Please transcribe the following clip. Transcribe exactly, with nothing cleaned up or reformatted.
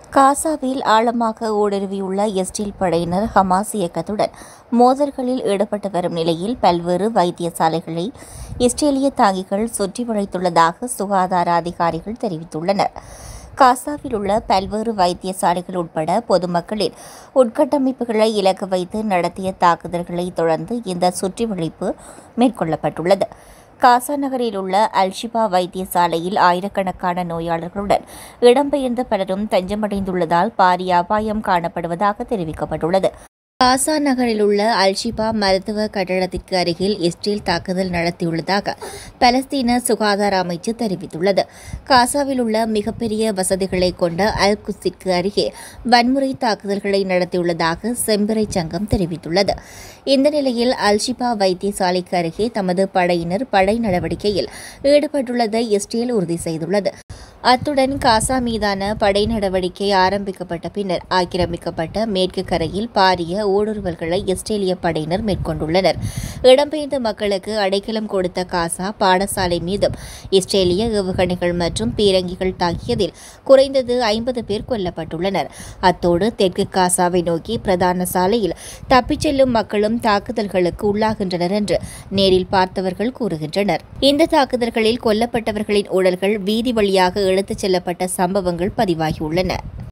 காசாவில் ஆழமாக ஊடுருவியுள்ள இஸ்ரேல் படையினர் ஹமாஸ் இயக்கத்துடன் மோதல்களில் ஈடுபட்டு வரும் நிலையில் பல்வேறு வைத்தியசாலைகளை இஸ்ரேலிய தாங்கிகள் சுற்றி வளைத்துள்ளதாக சுகாதார அதிகாரிகள் தெரிவித்துள்ளனர். காசாவில் உள்ள பல்வேறு வைத்தியசாலைகள் உட்பட பொதுமக்களின் உட்கட்டமைப்புகளை இலக்கு வைத்து நடத்திய தாக்குதல்களை தொடர்ந்து இந்த சுற்றிவளைப்பு மேற்கொள்ளப்பட்டுள்ளது. காசா நகரில் உள்ள அல்ஷிபா வைத்தியசாலையில் ஆயிரக்கணக்கான நோயாளர்களுடன் இடம்பெயர்ந்த பலரும் தஞ்சமடைந்துள்ளதால் பாரிய அபாயம் காணப்படுவதாக தெரிவிக்கப்பட்டுள்ளது. காசா நகரில் உள்ள அல்ஷிபா மருத்துவ கட்டடத்திற்கு அருகில் இஸ்ரேல் தாக்குதல் நடத்தியுள்ளதாக பலஸ்தீன சுகாதார அமைச்சு தெரிவித்துள்ளது. காசாவில் உள்ள மிகப்பெரிய வசதிகளை கொண்ட அல் குத்ஸிற்கு அருகே வன்முறை தாக்குதல்களை நடத்தியுள்ளதாக செம்பிறை சங்கம் தெரிவித்துள்ளது. இந்த நிலையில் அல்ஷிபா வைத்தியசாலைக்கு அருகே தமது படையினர் படை நடவடிக்கையில் ஈடுபட்டுள்ளதை இஸ்ரேல் உறுதி செய்துள்ளது. அத்துடன் காசா மீதான படை நடவடிக்கை ஆரம்பிக்கப்பட்ட பின்னர் ஆக்கிரமிக்கப்பட்ட மேற்கு கரையில் பாரிய ஊடுருவல்களை இஸ்ரேலிய படையினர் மேற்கொண்டுள்ளனர். இடம்பெயர்ந்த மக்களுக்கு அடைக்கலம் கொடுத்த காசா பாடசாலை மீதும் இஸ்ரேலிய ஏவுகணைகள் மற்றும் பீரங்கிகள் தாக்கியதில் குறைந்தது ஐம்பது பேர் கொல்லப்பட்டுள்ளனர். அத்தோடு தெற்கு காசாவை நோக்கி பிரதான சாலையில் தப்பிச் செல்லும் மக்களும் தாக்குதல்களுக்கு உள்ளாகின்றனர் என்று நேரில் பார்த்தவர்கள் கூறுகின்றனர். இந்த தாக்குதல்களில் கொல்லப்பட்டவர்களின் உடல்கள் வீதி வழியாக இழுத்துச் செல்லப்பட்ட சம்பவங்கள் பதிவாகியுள்ளன.